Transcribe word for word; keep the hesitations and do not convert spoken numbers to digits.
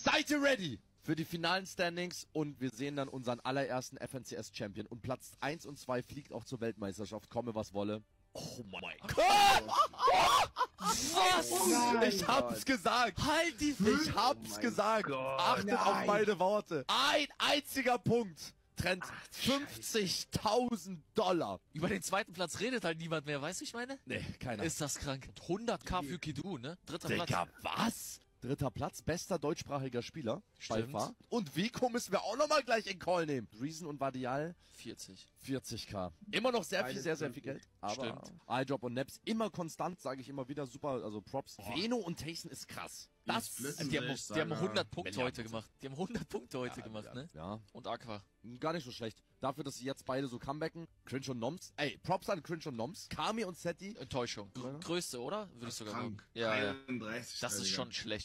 Seid ihr ready für die finalen Standings? Und wir sehen dann unseren allerersten F N C S-Champion. Und Platz eins und zwei fliegt auch zur Weltmeisterschaft, komme was wolle. Oh mein Gott! Was? Nein, Ich hab's Gott. gesagt! Halt die Ich hab's Oh mein gesagt! Gott. Achtet Nein. auf meine Worte! Ein einziger Punkt trennt Ach, fünfzigtausend Dollar! Über den zweiten Platz redet halt niemand mehr, weißt du, ich meine? Nee, keiner. Ist das krank. hunderttausend für Kidu, ne? Dritter Digga, Platz. was? Dritter Platz, bester deutschsprachiger Spieler. Stimmt. Ballfahr. Und Vico müssen wir auch nochmal gleich in Call nehmen. Reason und Vadial, vierzig. vierzig K. Immer noch sehr viel, Beides sehr, sehr sind viel Geld. Aber Stimmt. iDrop und Naps immer konstant, sage ich immer wieder. Super, also Props. Veno und Tayson ist krass. Das, Blitzen Die haben, will ich die haben sagen, hundert Punkte Milliarden heute gemacht. Die haben hundert Punkte heute ja, gemacht, ja, ne? Ja, Und Aqua. gar nicht so schlecht. Dafür, dass sie jetzt beide so comebacken. Cringe und Noms. Ey, Props an Cringe und Noms. Kami und Seti. Enttäuschung. Gr größte, oder? Würde ich sogar sagen. Krank. Ja, ja. einunddreißig. Das ist Digga. schon schlecht.